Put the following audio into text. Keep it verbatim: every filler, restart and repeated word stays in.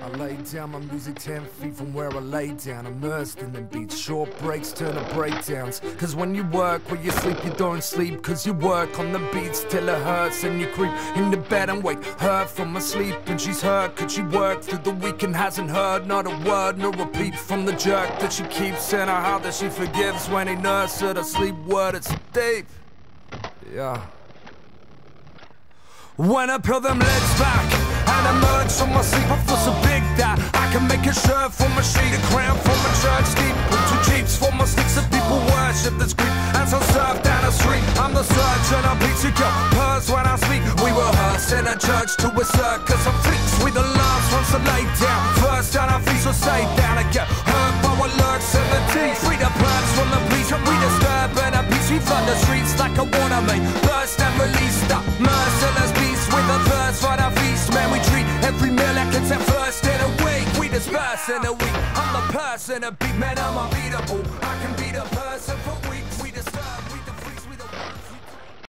I lay down my music ten feet from where I lay down, immersed in the beats. Short breaks turn to breakdowns. Cause when you work, when you sleep, you don't sleep. Cause you work on the beats till it hurts. And you creep into bed and wake her from asleep. And she's hurt cause she worked through the week and hasn't heard not a word, no repeat from the jerk that she keeps in her heart, that she forgives when he nurses her to sleep. Word, it's deep. Yeah. When I peel them legs back and emerge from my sleep, I feel so big that I can make a shirt for my sheet, a crown for my church, steep with two jeeps for my sticks, and people worship this creep as I surf down the street. I'm the surgeon, I beat you, girl, purrs when I speak. We rehearse in a church to a circus of freaks. We the last ones to lay down, first down our feet, so stay down and get hurt by what lurks in the teeth. Free the birds from the bleach, and we disturb in a peace. We flood the streets like a water main, burst and release the merciless beast with a thirst for the feast. Man, we treat every meal like it's our first in a week. We disperse in a week. I'm the person to beat, man, I'm unbeatable. I can be the person